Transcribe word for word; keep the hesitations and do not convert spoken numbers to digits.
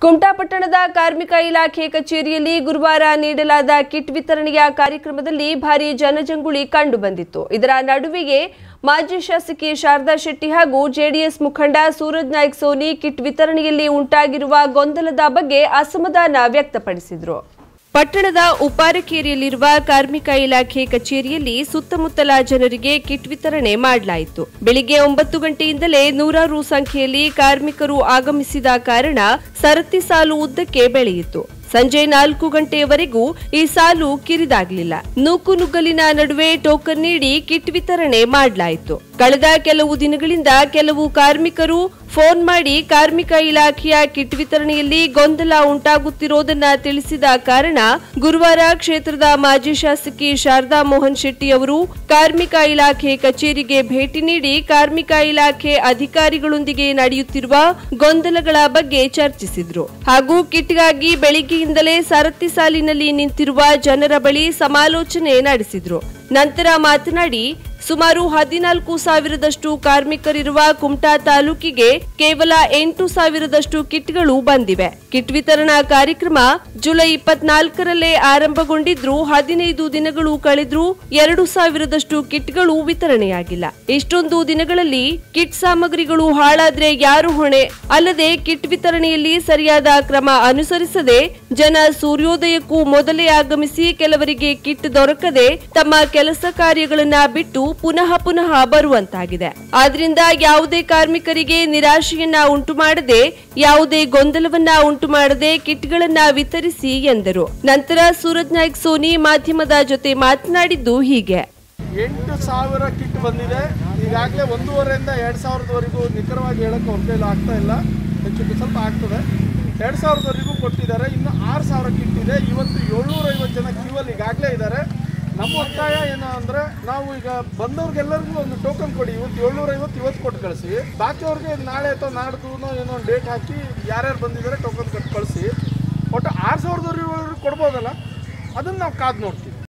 ಕುಮಟಾ ಪಟ್ಟಣದ ಕಾರ್ಮಿಕ ಇಲಾಖೆ ಕಚೇರಿಯಲ್ಲಿ ಗುರುವಾರ ನೀಡಲಾದ ಕಿಟ್ ವಿತರಣೆಯ ಕಾರ್ಯಕ್ರಮದಲ್ಲಿ ಭಾರಿ ಜನಜಂಗುಳಿ ಕಂಡುಬಂದಿತ್ತು. ಇದರ ನಡುವೆಯೇ ಮಾಜಿ ಶಾಸಕಿ ಶಾರದಾ ಶೆಟ್ಟಿ ಹಾಗೂ ಜೆಡಿಎಸ್ ಮುಖಂಡ ಸೂರಜ್ ನಾಯ್ಕ್ ಸೋನಿ ಕಿಟ್ ವಿತರಣೆಯಲ್ಲಿ ಉಂಟಾಗಿರುವ ಗೊಂದಲದ ಬಗ್ಗೆ ಅಸಮಾಧಾನ ವ್ಯಕ್ತಪಡಿಸಿದರು. ಪಟ್ಟಣದ ಉಪಾರಕೇರಿಯಲ್ಲಿರುವ ಕಾರ್ಮಿಕ ಇಲಾಖೆ ಕಚೇರಿಯಲ್ಲಿ ಸುತ್ತಮುತ್ತಲ ಜನರಿಗೆ ಕಿಟ್ ವಿತರಣೆ ಮಾಡಲಾಯಿತು. ಬೆಳಿಗ್ಗೆ ಒಂಬತ್ತು ಗಂಟೆಯಿಂದಲೇ ನೂರಾರು ಸಂಖ್ಯೆಯಲ್ಲಿ ಕಾರ್ಮಿಕರು ಆಗಮಿಸಿದ ಕಾರಣ ಸರತಿ ಸಾಲು ಉದ್ದಕ್ಕೆ ಬೆಳೆಯಿತು. ಸಂಜೆ ನಾಲ್ಕು ಗಂಟೆಯವರೆಗೂ ಈ ಸಾಲು ಕಿರಿದಾಗಲಿಲ್ಲ. ನೂಕು ನುಗ್ಗಲಿನ ನಡುವೆ ಟೋಕನ್ ನೀಡಿ ಕಿಟ್ ವಿತರಣೆ ಮಾಡಲಾಯಿತು. ಕಳೆದ ಕೆಲವು ದಿನಗಳಿಂದ ಕೆಲವು ಕಾರ್ಮಿಕರು ಫೋನ್ ಮಾಡಿ ಕಾರ್ಮಿಕ ಇಲಾಖೆಯ ಕಿಟ್ ವಿತರಣೆಯಲ್ಲಿ ಗೊಂದಲ ಉಂಟಾಗುತ್ತಿರುವುದನ್ನ ತಿಳಿಸಿದ ಕಾರಣ ಗುರುವಾರ ಕ್ಷೇತ್ರದ ಮಾಜಿ ಶಾಸಕಿ ಶಾರದಾ ಮೋಹನ್ ಶೆಟ್ಟಿ ಅವರು ಕಾರ್ಮಿಕ ಇಲಾಖೆ ಕಚೇರಿಗೆ ಭೇಟಿ ನೀಡಿ ಕಾರ್ಮಿಕ ಇಲಾಖೆ ಅಧಿಕಾರಿಗಳೊಂದಿಗೆ ನಡೆಯುತ್ತಿರುವ ಗೊಂದಲಗಳ ಬಗ್ಗೆ ಚರ್ಚಿಸಿದ್ರು. ಹಾಗೂ ಕಿಟ್ಗಾಗಿ ಬೆಳಿಗ್ಗೆಯಿಂದಲೇ ಸರತಿ ಸಾಲಿನಲ್ಲಿ ನಿಂತಿರುವ ಜನರ ಬಳಿ ಸಮಾಲೋಚನೆ ನಡೆಸಿದ್ರು. ನಂತರ ಮಾತನಾಡಿ, ಸುಮಾರು ಹದಿನಾಲ್ಕು ಸಾವಿರದಷ್ಟು ಕಾರ್ಮಿಕರಿರುವ ಕುಮಟಾ ತಾಲೂಕಿಗೆ ಕೇವಲ ಎಂಟು ಸಾವಿರದಷ್ಟು ಕಿಟ್ಗಳು ಬಂದಿವೆ. ಕಿಟ್ ವಿತರಣಾ ಕಾರ್ಯಕ್ರಮ ಜುಲೈ ಇಪ್ಪತ್ನಾಲ್ಕರಲ್ಲೇ ಆರಂಭಗೊಂಡಿದ್ರು ಹದಿನೈದು ದಿನಗಳು ಕಳೆದ್ರೂ ಎರಡು ಸಾವಿರದಷ್ಟು ಕಿಟ್ಗಳು ವಿತರಣೆಯಾಗಿಲ್ಲ. ಇಷ್ಟೊಂದು ದಿನಗಳಲ್ಲಿ ಕಿಟ್ ಸಾಮಗ್ರಿಗಳು ಹಾಳಾದ್ರೆ ಯಾರು ಹೊಣೆ? ಅಲ್ಲದೆ ಕಿಟ್ ವಿತರಣೆಯಲ್ಲಿ ಸರಿಯಾದ ಕ್ರಮ ಅನುಸರಿಸದೆ ಜನ ಸೂರ್ಯೋದಯಕ್ಕೂ ಮೊದಲೇ ಆಗಮಿಸಿ ಕೆಲವರಿಗೆ ಕಿಟ್ ದೊರಕದೆ ತಮ್ಮ ಕೆಲಸ ಕಾರ್ಯಗಳನ್ನ ಬಿಟ್ಟು ಪುನಃ ಪುನಃ ಬರುವಂತಾಗಿದೆ. ಆದ್ರಿಂದ ಯಾವುದೇ ಕಾರ್ಮಿಕರಿಗೆ ನಿರಾಶೆಯನ್ನ ಉಂಟು ಮಾಡದೆ ಯಾವುದೇ ಗೊಂದಲವನ್ನ ಉಂಟು ಮಾಡದೆ ಕಿಟ್ಗಳನ್ನ ವಿತರಿಸಿ ಎಂದರು. ನಂತರ ಸೂರಜ್ ನಾಯ್ಕ್ ಸೋನಿ ಮಾಧ್ಯಮದ ಜೊತೆ ಮಾತನಾಡಿದ್ದು ಹೀಗೆ. ಎಂಟು ಸಾವಿರ ಕಿಟ್ ಬಂದಿದೆ. ಈಗಾಗಲೇ ಒಂದೂವರೆಯಿಂದ ಎರಡ್ ಸಾವಿರದವರೆಗೂ ನಿಖರವಾಗಿ ಹೇಳಕ್ಕೆ ಅವ್ರ ಕೈಲಿ ಆಗ್ತಾ ಇಲ್ಲ, ಹೆಚ್ಚು ಸ್ವಲ್ಪ ಆಗ್ತದೆ. ಎರಡ್ ಸಾವಿರದವರೆಗೂ ಕೊಟ್ಟಿದ್ದಾರೆ. ಇನ್ನು ಆರು ಸಾವಿರ ಕಿಟ್ ಇದೆ. ಇವತ್ತು ಏಳ್ನೂರ ಐವತ್ತು ಜನ ಕ್ಯೂ ಅಲ್ಲಿ ಈಗಾಗಲೇ ಇದ್ದಾರೆ. ನಮ್ಮ ಒತ್ತಾಯ ಏನು ಅಂದರೆ, ನಾವು ಈಗ ಬಂದವ್ರಿಗೆಲ್ಲರಿಗೂ ಒಂದು ಟೋಕನ್ ಕೊಡಿ. ಇವತ್ತು ಏಳ್ನೂರ ಐವತ್ತು ಇವತ್ತು ಕೊಟ್ಟು ಕಳಿಸಿ, ಬಾಕಿಯವ್ರಿಗೆ ನಾಳೆ ಅಥವಾ ನಾಡ್ದು ಏನೋ ಒಂದು ಡೇಟ್ ಹಾಕಿ ಯಾರ್ಯಾರು ಬಂದಿದ್ದಾರೆ ಟೋಕನ್ ಕೊಟ್ಟು ಕಳಿಸಿ. ಒಟ್ಟು ಆರು ಸಾವಿರದವರೆಗೂ ಕೊಡ್ಬೋದಲ್ಲ, ಅದನ್ನು ನಾವು ಕಾದು ನೋಡ್ತೀವಿ.